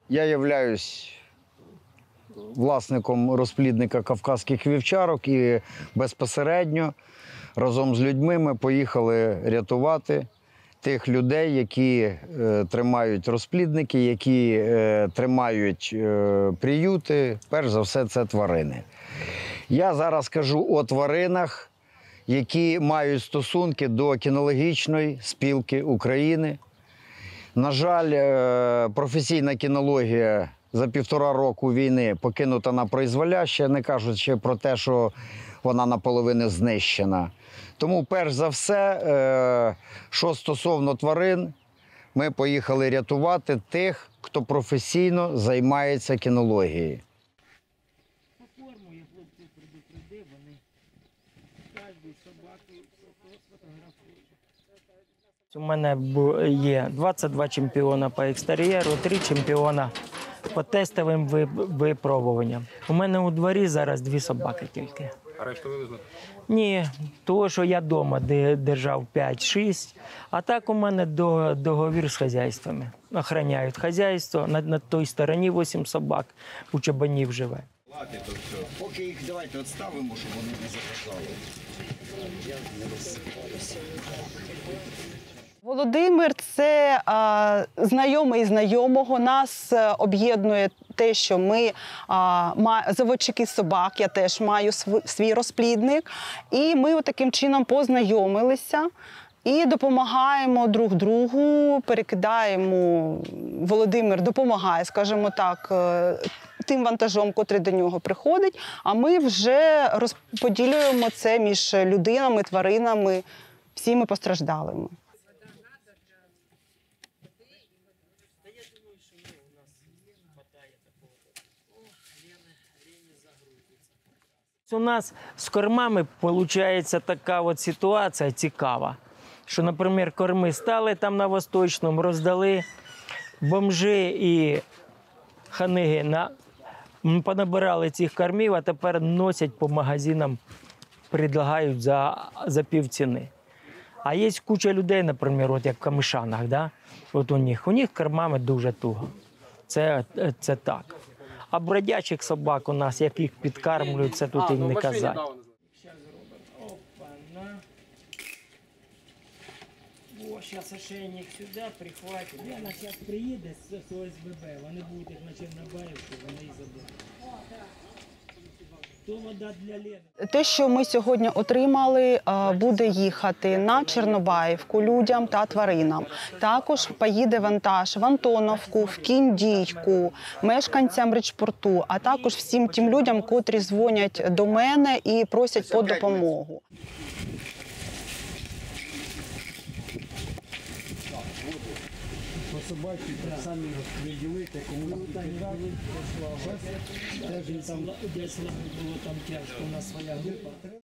Я являюсь власником розплідника кавказьких вівчарок і безпосередньо разом з людьми ми поїхали рятувати тих людей, які тримають розплідники, які тримають приюти. Перш за все, це тварини. Я зараз кажу о тваринах, які мають стосунки до кінологічної спілки України. На жаль, професійна кінологія за 1,5 року війни покинута на призволяще, не кажучи про те, що вона наполовину знищена. Тому, перш за все, що стосовно тварин, ми поїхали рятувати тих, хто професійно займається кінологією. Форму я хлопців предупредив, вони кожну собаку сфотографують. У мене є 22 чемпіона по екстер'єру, 3 чемпіона по тестовим випробуванням. У мене у дворі зараз 2 собаки тільки. А решту вивезли? Ні, того, що я вдома держав 5-6, а так у мене договір з хазяйствами. Охороняють хазяйство, на той стороні 8 собак, у чабанів живе. Поки їх давайте відставимо, щоб вони не записали. Володимир – це знайомий знайомого. Нас об'єднує те, що ми заводчики собак, я теж маю свій розплідник. І ми таким чином познайомилися і допомагаємо друг другу, перекидаємо. Володимир допомагає, скажімо так, тим вантажом, котрий до нього приходить, а ми вже розподілюємо це між людинами, тваринами, всіми постраждалими. У нас з кормами виходить така от ситуація цікава, що, наприклад, корми стали там на Восточному, роздали, бомжі і ханиги понабирали цих кормів, а тепер носять по магазинам, предлагають за півціни. А є куча людей, наприклад, от як в Камишанах, да? От у них кормами дуже туго. Це так. А бродячих собак у нас, як їх підкармлюють, це тут їм не казати. Зараз робимо. Опа-на. О, зараз ошейник сюди прихватить. Вона зараз приїде з ОСББ, вони будуть їх на Чорнобаївку, вони і заберуть. То вода для Лени. Те, що ми сьогодні отримали, буде їхати на Чорнобаївку людям та тваринам. Також поїде вантаж в Антоновку, в Кіндійку, мешканцям Речпорту, а також всім тим людям, котрі дзвонять до мене і просять про допомогу. По собаці самі розподілити, кому теж там десь було там тяжко, у нас своя група.